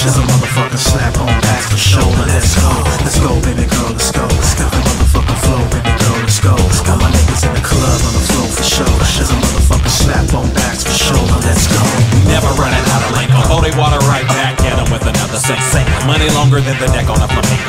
There's a motherfucking slap on back for shoulder. Let's go, baby girl, let's go. Got the motherfucking flow, baby girl, let's go. All my niggas in the club on the floor for show. There's a motherfucking slap on backs for shoulder. Let's go. Never running out of lingo. Holy water right back at him with another sing. Money longer than the deck on a flamingo.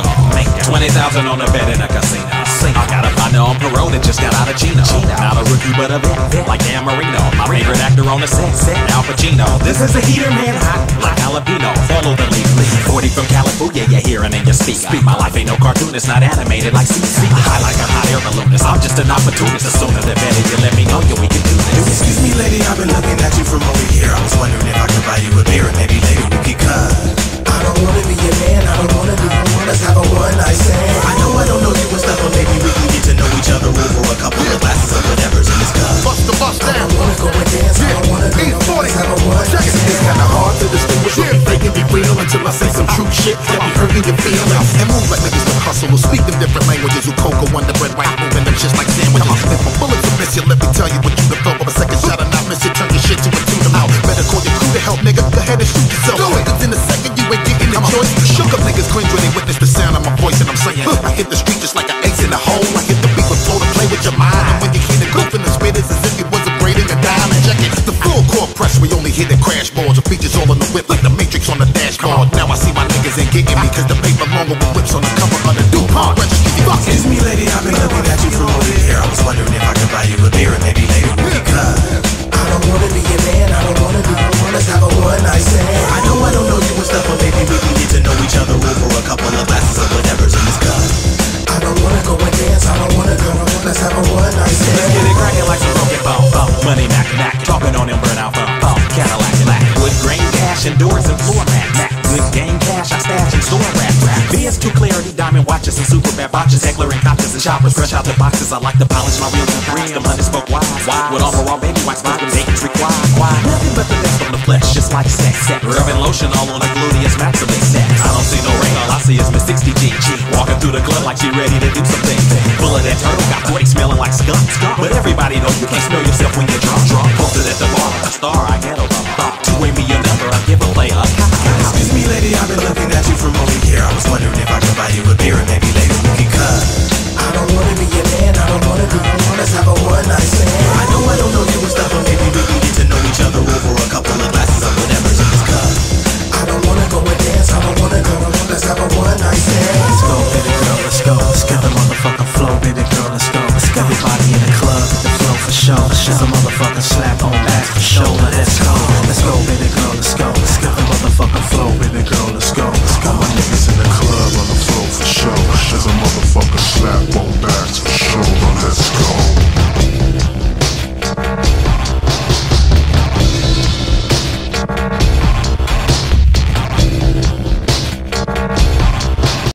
20,000 on the bed in a casino. I got a partner on parole that just got out of Chino. Not a rookie but a vet, like Dan Marino. My favorite actor on the set, Al Pacino. This is a heater, man, hot like jalapeno. Follow the lead. 40 from California, you're hearing and you speak. My life ain't no cartoon, it's not animated like CC. High like a hot air balloonist. I'm just an opportunist. The sooner the better you let me know, yeah, we can do this. Excuse me, lady, I've been looking at you from over here. I was wondering if I could buy you a beer and maybe later we could cut. I don't wanna be your man, I don't wanna be the one. Let's have a one night stand. I don't know you and stuff, but maybe we can get to know each other over a couple of glasses of whatever's in this cup. Bust the bus down. I don't wanna go and dance, I don't wanna go. Let's have a one night stand. It's kinda hard to distinguish what be fake and be real until I say some true shit that be hurting your feelings. And move like niggas with hustle who speak them different languages. Who cocoa under bread, white moving them shits like sandwiches. If my bullets will miss you, let me tell you what you can feel. But a second shot and not miss you, turn your shit to a tune out. Better call your crew to help, nigga. Go ahead and shoot yourself. Do it. Cause in a second you ain't getting the choice. Shook up niggas cringe when they witness the sound of my voice and I'm saying I hit the street just like an ace in a hole. I hit the beat with flow to play with your mind. And when you hear the goof in the spit, it's as if you was upgrading a diamond jacket. The full core press, we only hit the crash boards. The features all in the whip like the Matrix on the dashboard. Now I see my niggas ain't getting me cause the paper longer with whips on the cover of the DuPont registry. Excuse me, lady, I've been looking at you from over here. I was wondering if I could buy you a beer and maybe later we could cut. I don't wanna be your man, I don't wanna be the one. Let's have a one night stand. I don't know you and stuff, but maybe we can get to know each other over a couple of glasses of whatever's in this cup. I don't wanna go and dance, I don't wanna go. Let's have a one night stand. Let's get it cracking like some broken bone. Money mac, talking on them burnout phone. Cadillac, black, wood grain cash, and doors and floor mat. Good game cash, I stash and store rap. BS to clarity, diamond watches and super bad watches. Heckler and coppers and shoppers, fresh out the boxes. I like to polish my reels and rims. The money spoke wise. With all raw baby wax, bottoms, dates required. Nothing but the best on the flesh, just like sex. Rubbing lotion all on the gluteus maximus sex. I don't see no ring, all I see is Miss 60G. Walking through the club like she ready to do something. Full of that turtle, got 40 smelling like skunk. But everybody know you can't smell yourself when you're drunk. Posted at the bar, a star, I get over. Two-way me your number, I give a player. Excuse me, lady, I've been looking at you from over here. I was wondering if I could buy you a beer and maybe later we could cut. I don't wanna be your man, I don't wanna be the one. Let's have a one night stand. I don't know you and stuff, but maybe we can get to know each other over a couple of glasses of whatever's in this cup. I don't wanna go and dance, I don't wanna go. Let's have a one night stand. Let's go, baby girl, let's go. Let's get the motherfucking flow, baby girl, let's go. Let's get everybody in the club, get the flow for show. There's a motherfucking slap on back for shoulder. Let's go, baby girl, let's go. Let's get the motherfucking flow, baby.